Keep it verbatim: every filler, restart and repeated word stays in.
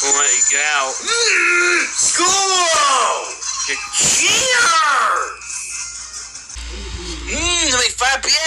We'll let you get out. Mm, school! Cheers! Mmm, it's like five p